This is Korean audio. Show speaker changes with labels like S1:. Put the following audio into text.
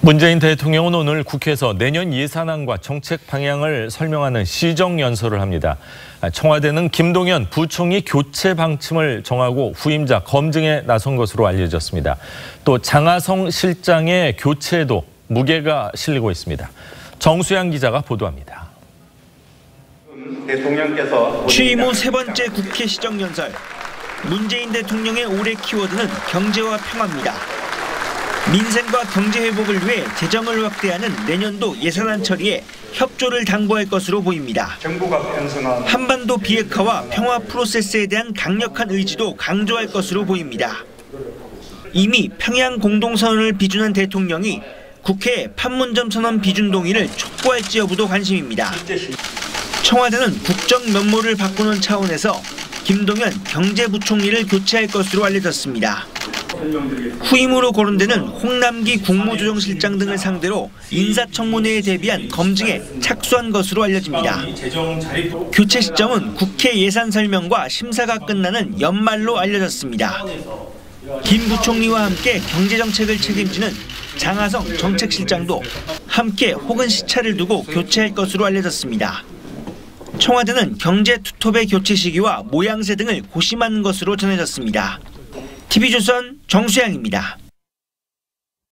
S1: 문재인 대통령은 오늘 국회에서 내년 예산안과 정책 방향을 설명하는 시정연설을 합니다. 청와대는 김동연 부총리 교체 방침을 정하고 후임자 검증에 나선 것으로 알려졌습니다. 또 장하성 실장의 교체에도 무게가 실리고 있습니다. 정수양 기자가 보도합니다.
S2: 취임 후 세 번째 국회 시정연설. 문재인 대통령의 올해 키워드는 경제와 평화입니다. 민생과 경제 회복을 위해 재정을 확대하는 내년도 예산안 처리에 협조를 당부할 것으로 보입니다. 한반도 비핵화와 평화 프로세스에 대한 강력한 의지도 강조할 것으로 보입니다. 이미 평양 공동선언을 비준한 대통령이 국회에 판문점 선언 비준 동의를 촉구할지 여부도 관심입니다. 청와대는 국정 면모를 바꾸는 차원에서 김동연 경제부총리를 교체할 것으로 알려졌습니다. 후임으로 거론되는 홍남기 국무조정실장 등을 상대로 인사청문회에 대비한 검증에 착수한 것으로 알려집니다. 교체 시점은 국회 예산 설명과 심사가 끝나는 연말로 알려졌습니다. 김 부총리와 함께 경제정책을 책임지는 장하성 정책실장도 함께 혹은 시차를 두고 교체할 것으로 알려졌습니다. 청와대는 경제 투톱의 교체 시기와 모양새 등을 고심한 것으로 전해졌습니다. TV조선 정수양입니다.